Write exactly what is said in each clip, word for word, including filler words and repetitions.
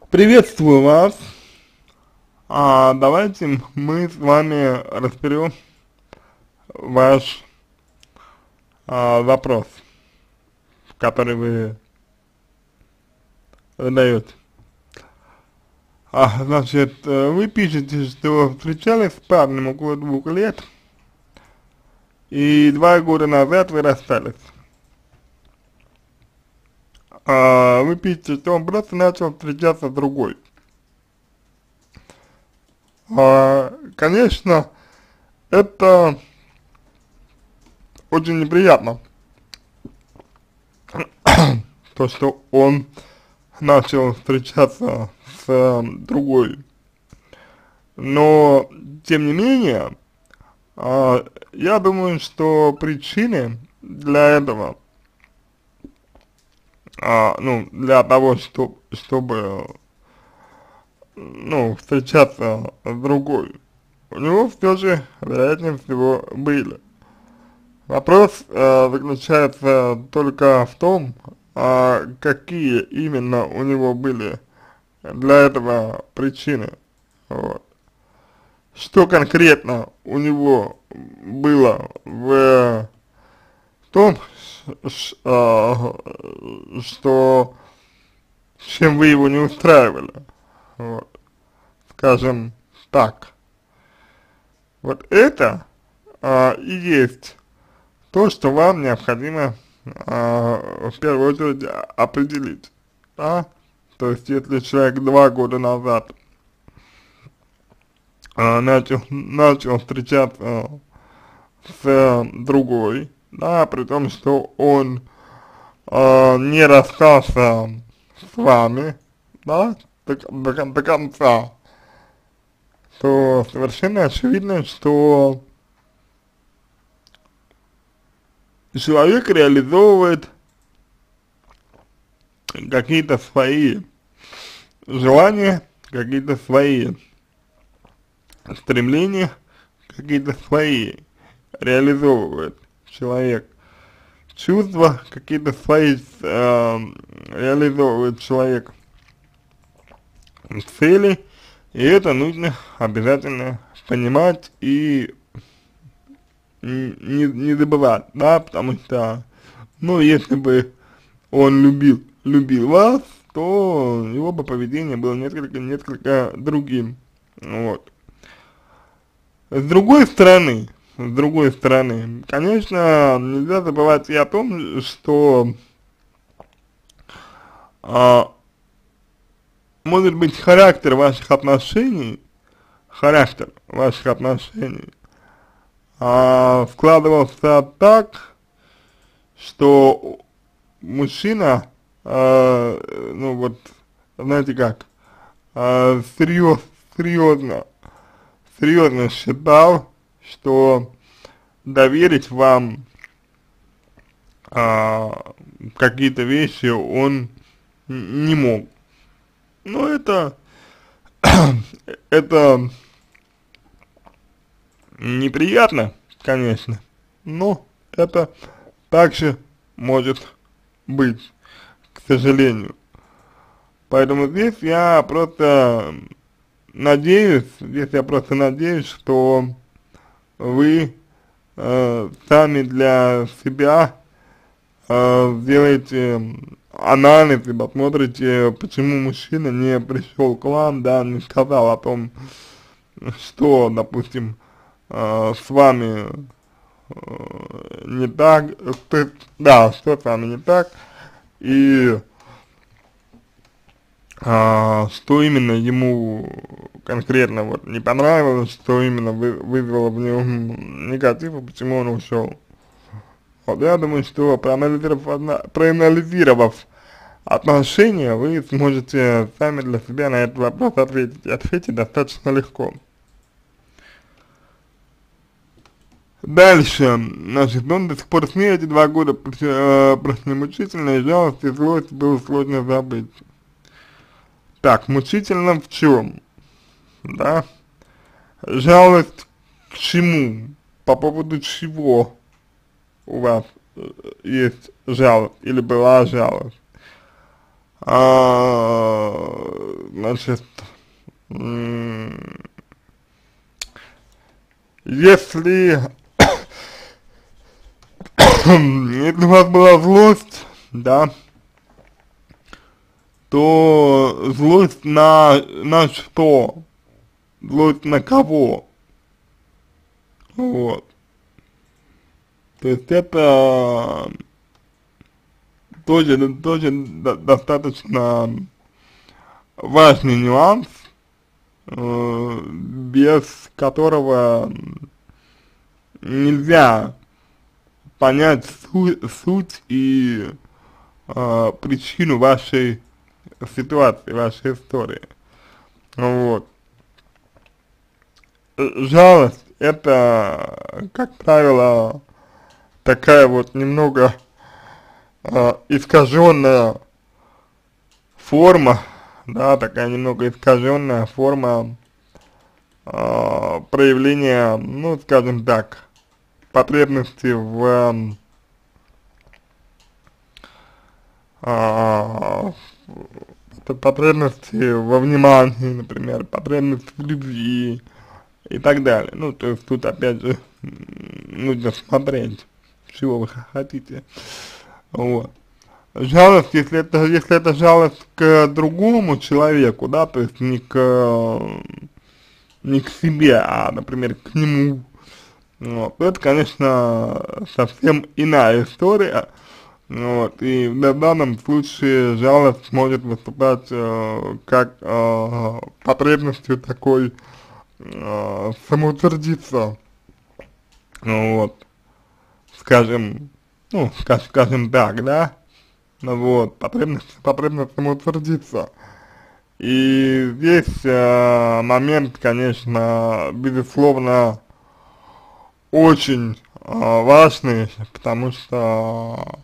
Приветствую вас. А, давайте мы с вами разберем ваш а, вопрос, который вы задаете. А, значит, э, вы пишете, что встречались с парнем около двух лет, и два года назад вы расстались. А, вы пишете, что он просто начал встречаться с другой. А, конечно, это очень неприятно, то, что он начал встречаться с э, другой. Но, тем не менее, а, я думаю, что причины для этого, а, ну, для того, что, чтобы, ну, встречаться с другой, у него все же, вероятнее всего, были. Вопрос э, заключается только в том, а, какие именно у него были для этого причины. Вот. Что конкретно у него было в том, ш- а, что чем вы его не устраивали, вот, скажем так. Вот это а, и есть то, что вам необходимо а, в первую очередь а- определить, да? То есть, если человек два года назад а, начал, начал встречаться с э, другой, да, при том, что он э, не расстался с вами, да, до, до, кон- до конца, то совершенно очевидно, что человек реализовывает какие-то свои желания, какие-то свои стремления, какие-то свои реализовывает человек. Чувства какие-то свои э, реализовывает человек, цели, и это нужно обязательно понимать и не, не забывать, да, потому что, ну, если бы он любил, любил вас, то его бы поведение было несколько, несколько другим, вот. С другой стороны, с другой стороны, конечно, нельзя забывать и о том, что а, может быть характер ваших отношений, характер ваших отношений а, складывался так, что мужчина, а, ну вот, знаете как, а, серьез, серьезно, серьезно считал, что доверить вам а, какие-то вещи он н- не мог. Ну, это, это неприятно, конечно, но это также может быть, к сожалению. Поэтому здесь я просто надеюсь, здесь я просто надеюсь, что вы э, сами для себя э, сделаете анализ и посмотрите, почему мужчина не пришел к вам, да, не сказал о том, что, допустим, э, с вами э, не так, что, да, что с вами не так, и а, что именно ему конкретно вот не понравилось, что именно вы, вызвало в нем негатив, и почему он ушел. Вот я думаю, что проанализировав, одна- проанализировав отношения, вы сможете сами для себя на этот вопрос ответить, и ответить достаточно легко. Дальше, значит, он до сих пор с ней эти два года э, прошли мучительно, и жалость и злость было сложно забыть. Так, мучительно в чем, да? Жалость к чему? По поводу чего у вас э, есть жалость или была жалость? А, значит, если, если у вас была злость, да, то злость на, на что? Злость на кого? Вот. То есть это тоже, тоже до- достаточно важный нюанс, э, без которого нельзя понять су суть и э, причину вашей ситуации, вашей истории. Вот. Э, Жалость — это, как правило, такая вот немного э, искаженная форма, да, такая немного искаженная форма э, проявления, ну, скажем так, потребности в э, потребности во внимании, например, потребность в любви и так далее. Ну, то есть тут опять же нужно смотреть, чего вы хотите. Вот. Жалость, если это, если это жалость к другому человеку, да, то есть не к, не к себе, а, например, к нему, вот, то это, конечно, совсем иная история. Вот, и в данном случае жалость может выступать э, как э, потребностью такой э, самоутвердиться, вот, скажем, ну, скажем, скажем так, да, ну вот, потребность, потребность самоутвердиться. И здесь э, момент, конечно, безусловно, очень э, важный, потому что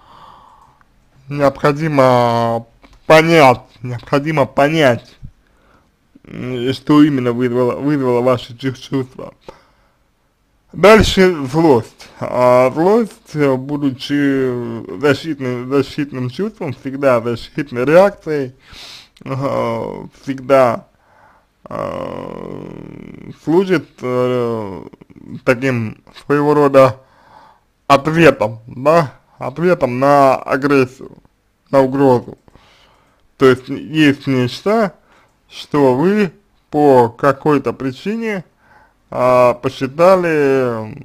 необходимо понять, необходимо понять, что именно вызвало, вызвало ваши чувства. Дальше злость. А злость, будучи защитным, защитным чувством, всегда защитной реакцией, э, всегда э, служит э, таким своего рода ответом, да, ответом на агрессию, на угрозу. То есть есть нечто, что вы по какой-то причине а, посчитали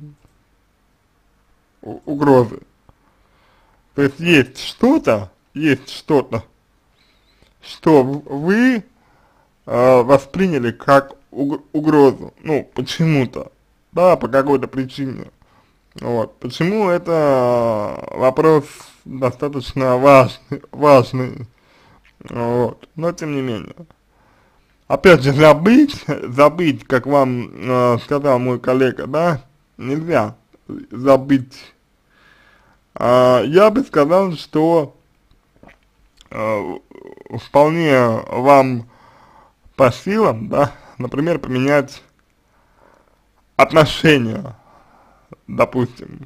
угрозы. То есть есть что-то, есть что-то, что вы а, восприняли как уг угрозу, ну, почему-то, да, по какой-то причине. Вот. Почему это вопрос достаточно важный, важный, вот, но тем не менее. Опять же, забыть, забыть, как вам э, сказал мой коллега, да, нельзя забыть. А, я бы сказал, что э, вполне вам по силам, да, например, поменять отношения, допустим,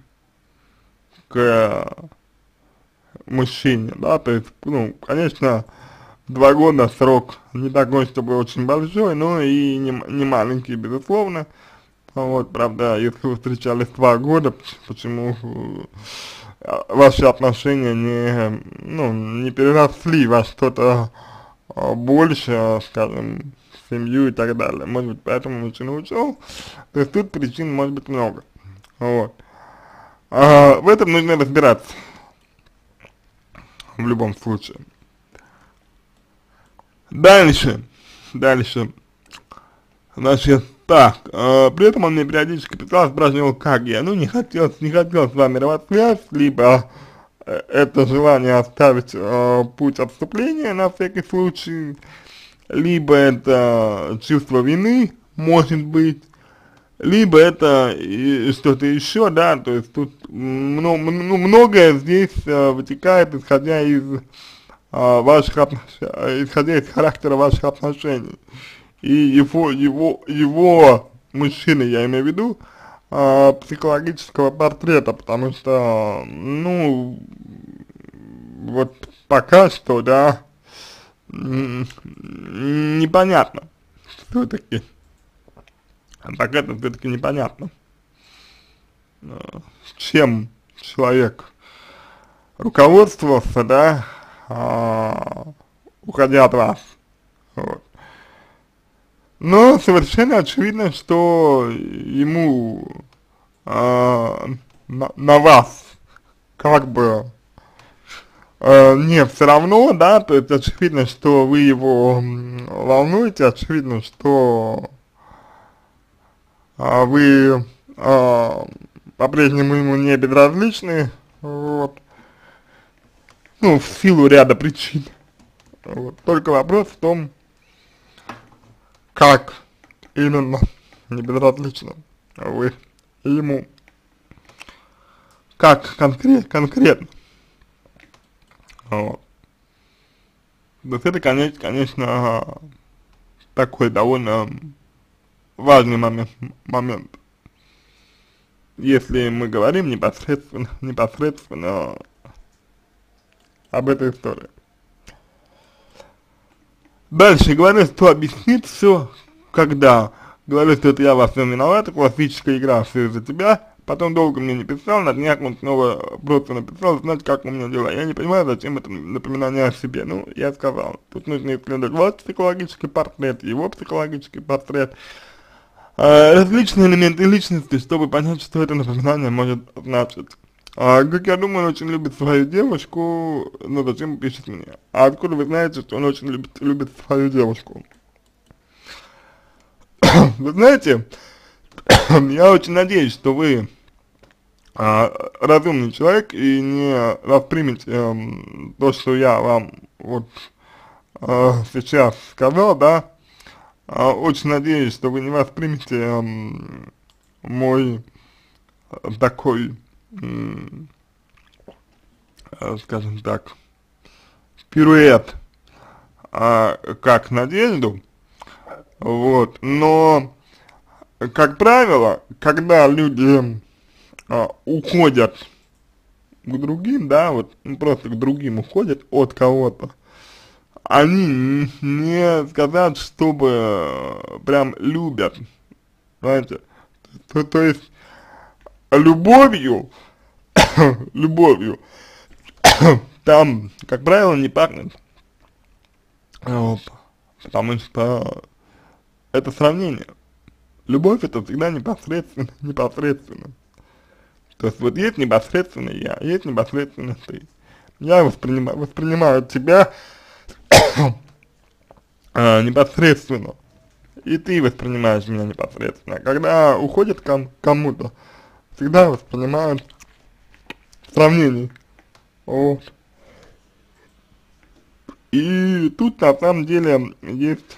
к мужчине, да, то есть, ну, конечно, два года срок не такой, чтобы очень большой, но и не, не маленький, безусловно. Вот, правда, если вы встречались два года, почему э, ваши отношения не, ну, не переросли во что-то э, больше, скажем, семью и так далее. Может быть, поэтому мужчина ушел. То есть тут причин может быть много. Вот. А, в этом нужно разбираться в любом случае. Дальше, дальше, значит, так, э, при этом он мне периодически писал, спрашивал, как я, ну, не хотел, не хотел с вами рвать связь, либо э, это желание оставить э, путь отступления на всякий случай, либо это чувство вины, может быть, либо это что-то еще, да, то есть тут много, ну, многое здесь э, вытекает, исходя из э, ваших отношений, исходя из характера ваших отношений, и его, его, его, мужчины, я имею в виду, э, психологического портрета, потому что, ну, вот пока что, да, м, непонятно все-таки, так это все-таки непонятно, э, чем человек руководствовался, да, а, уходя от вас, вот. Но совершенно очевидно, что ему а, на, на вас как бы э, не все равно, да, то есть очевидно, что вы его м, волнуете, очевидно, что а, вы а, по-прежнему ему не безразличны, вот, ну, в силу ряда причин, вот. Только вопрос в том, как именно не безразлично вы ему, как конкрет, конкретно, вот. То есть это, конечно, конечно, такой довольно важный момент, момент, если мы говорим непосредственно, непосредственно об этой истории. Дальше говорю, что объяснит все, когда говорю, что это я во всем виноват, классическая игра, все из-за тебя, потом долго мне не писал, на днях он снова просто написал, знаете, как у меня дела. Я не понимаю, зачем это напоминание о себе. Ну, я сказал, тут нужно исследовать ваш психологический портрет, его психологический портрет, э, различные элементы личности, чтобы понять, что это напоминание может значить. А, как я думаю, он очень любит свою девушку, но зачем пишет мне? А откуда вы знаете, что он очень любит, любит свою девушку? Вы знаете, я очень надеюсь, что вы а, разумный человек и не воспримете эм, то, что я вам вот а, сейчас сказал, да, а, очень надеюсь, что вы не воспримете эм, мой э, такой, м, э, скажем так, пируэт, а, как надежду, вот, но, как правило, когда люди а, уходят к другим, да, вот, ну, просто к другим уходят от кого-то, они не сказать, чтобы э, прям любят, знаете, то, то есть любовью, любовью там, как правило, не пахнет, вот, потому что это сравнение. Любовь это всегда непосредственно, непосредственно. То есть вот есть непосредственно я, есть непосредственно ты. Я воспринимаю, воспринимаю тебя э, непосредственно, и ты воспринимаешь меня непосредственно. Когда уходит ком кому-то, всегда воспринимают в сравнении. Вот. И тут на самом деле есть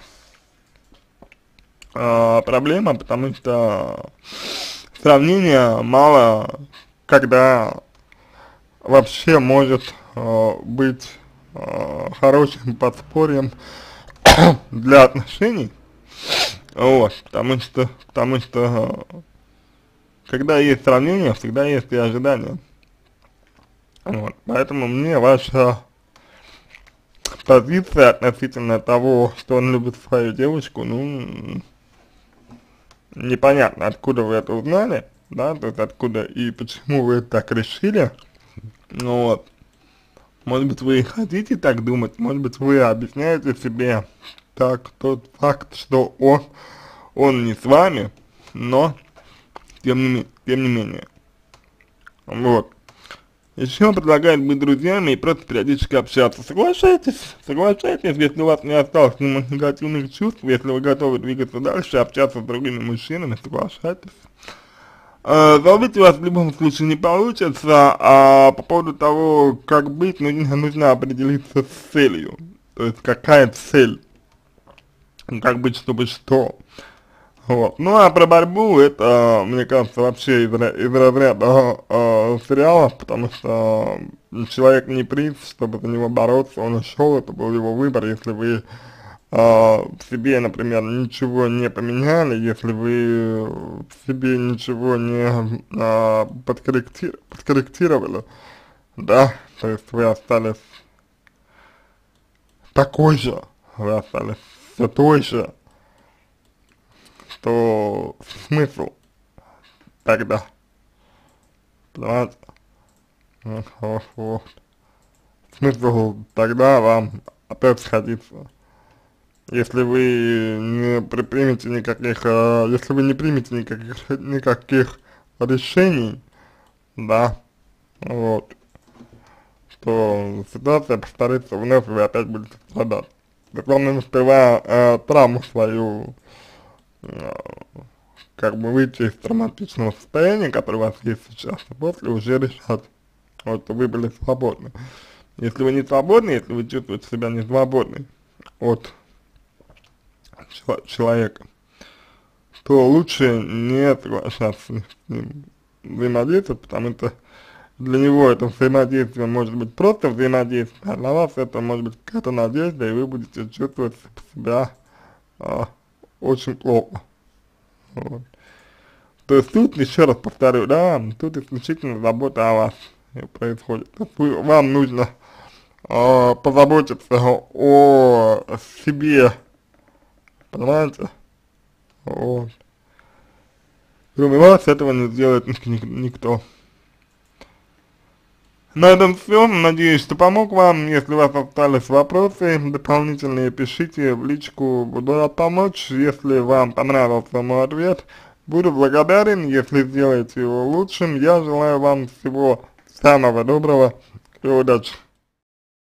э, проблема, потому что сравнение мало когда вообще может э, быть э, хорошим подспорьем для отношений, вот, потому что, потому что э, когда есть сравнение, всегда есть и ожидания, вот, поэтому мне ваша позиция относительно того, что он любит свою девушку, ну, непонятно, откуда вы это узнали, да, то есть откуда и почему вы так решили, ну вот, может быть вы хотите так думать, может быть вы объясняете себе так тот факт, что он, он не с вами, но тем не, тем не менее, вот. Еще предлагает быть друзьями и просто периодически общаться. Соглашайтесь, соглашайтесь, если у вас не осталось негативных чувств, если вы готовы двигаться дальше, общаться с другими мужчинами, соглашайтесь. Э, забыть у вас в любом случае не получится, а по поводу того, как быть, нужно, нужно определиться с целью. То есть какая цель, как быть, чтобы что. Вот. Ну а про борьбу это, мне кажется, вообще из, из разряда э, сериалов, потому что человек не приз, чтобы за него бороться, он ушел, это был его выбор, если вы э, в себе, например, ничего не поменяли, если вы в себе ничего не э, подкорректи подкорректировали, да, то есть вы остались такой же, вы остались все той же, то смысл тогда, понимаете? Вот, вот, вот. Смысл тогда вам опять сходиться. Если вы не предпримете никаких, э, если вы не примете никаких, никаких решений, да, вот, то ситуация повторится вновь, и вы опять будете страдать. Так вам нужно сперва э, травму свою, э, как бы выйти из травматичного состояния, которое у вас есть сейчас, и после уже решать, вот, что вы были свободны. Если вы не свободны, если вы чувствуете себя не свободны от человека, то лучше не соглашаться с ним взаимодействовать, потому что для него это взаимодействие может быть просто взаимодействие, а для вас это может быть какая-то надежда, и вы будете чувствовать себя а, очень плохо. Вот. То есть тут, еще раз повторю, да, тут исключительно забота о вас происходит. То есть вы, вам нужно а, позаботиться о себе, понимаете? Вот. Кроме вас этого не сделает никто. На этом все. Надеюсь, что помог вам. Если у вас остались вопросы дополнительные, пишите в личку, буду рад помочь. Если вам понравился мой ответ, буду благодарен, если сделаете его лучшим. Я желаю вам всего самого доброго и удачи.